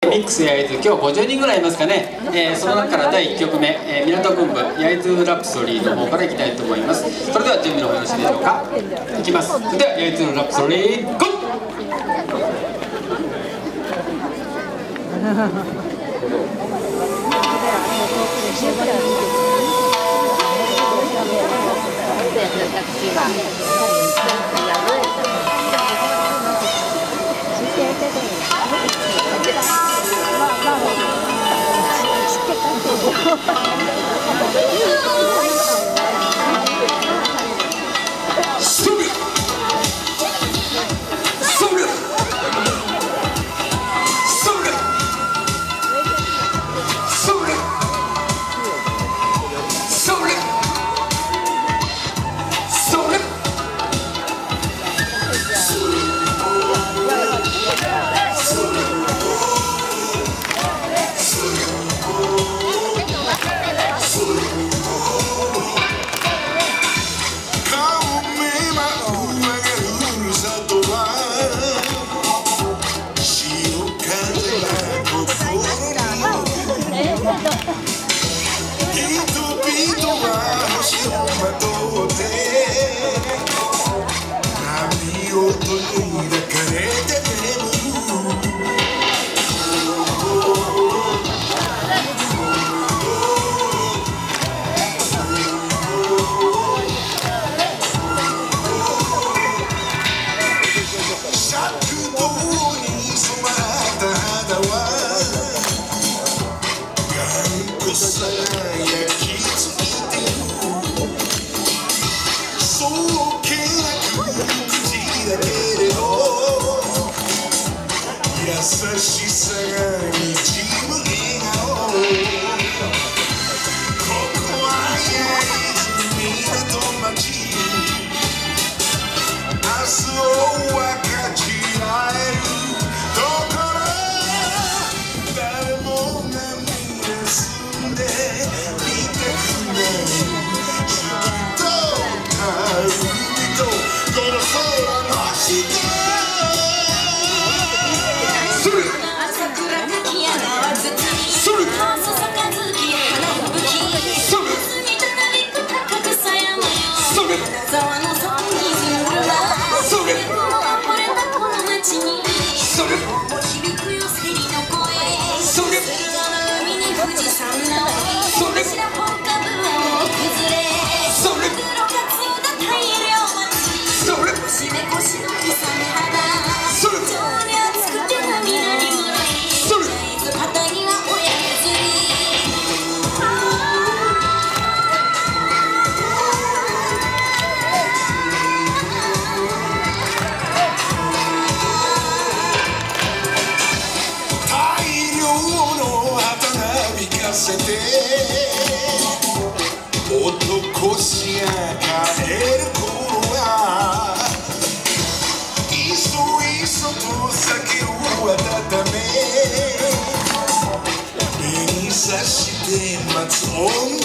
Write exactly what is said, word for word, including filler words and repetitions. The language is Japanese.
ミックス焼津、今日ごじゅうにんぐらいいますかね、えー、その中からだいいっきょくめ、えー、港区部焼津ラプソディの方からいきたいと思います。それでは準備の方よろしいでしょうか。いきます。それでは焼津ラプソディゴー。 優しさがにじむ笑顔、ここは焼津港町、明日を分かち合えるところ、誰もが皆住んでみたくなる透き通った海とこの空の下、男しが帰る頃は、いそいそと酒を温め、目にさして待つ女